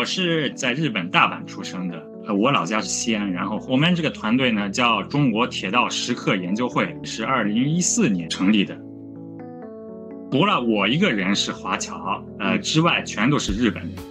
我是在日本大阪出生的，我老家是西安。然后我们这个团队呢叫中国铁道时刻研究会，是2014年成立的。除了我一个人是华侨，之外全都是日本人。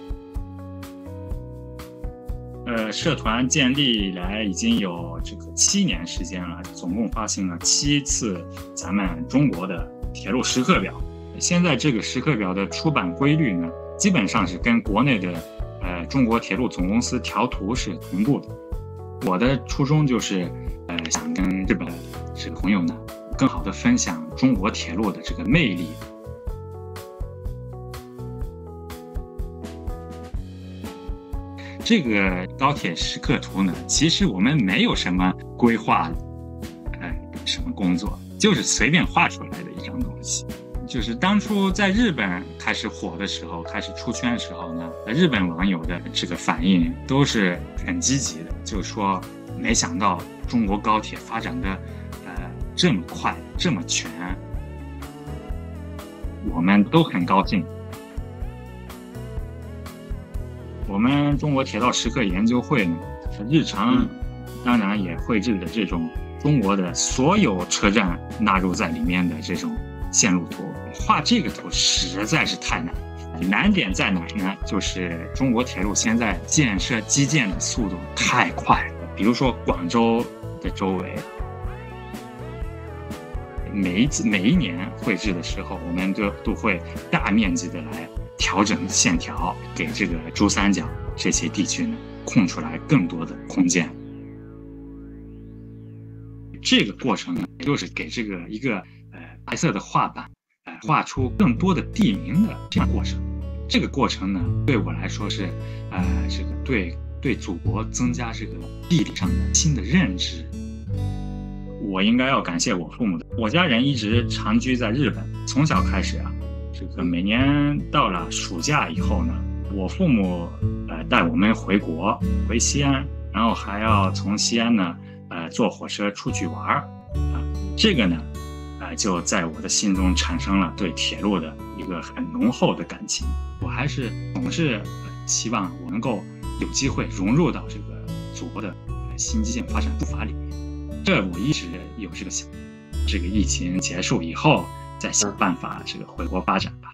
社团建立以来已经有这个7年时间了，总共发行了7次咱们中国的铁路时刻表。现在这个时刻表的出版规律呢，基本上是跟国内的中国铁路总公司调图是同步的。我的初衷就是想跟日本这个朋友呢，更好的分享中国铁路的这个魅力。这个高铁时刻图呢，其实我们没有什么规划，什么工作，就是随便画出来的一张东西。就是当初在日本开始火的时候，开始出圈的时候呢，日本网友的这个反应都是很积极的，就是说没想到中国高铁发展的这么快这么全，我们都很高兴。我们中国铁道时刻研究会呢，日常当然也绘制的这种中国的所有车站纳入在里面的这种线路图。画这个图实在是太难，难点在哪呢？就是中国铁路现在建设基建的速度太快了。比如说广州的周围，每一年绘制的时候，我们都会大面积的来调整线条，给这个珠三角这些地区呢空出来更多的空间。这个过程呢，就是给这个一个白色的画板画出更多的地名的这样过程。这个过程呢，对我来说是这个对祖国增加这个地理上的新的认知。我应该要感谢我父母的，我家人一直长居在日本，从小开始这个每年到了暑假以后呢，我父母带我们回西安，然后还要从西安呢坐火车出去玩这个呢就在我的心中产生了对铁路的一个很浓厚的感情。我还是总是希望我能够有机会融入到这个祖国的新基建发展步伐里面。这我一直有这个想，这个疫情结束以后再想办法这个回国发展。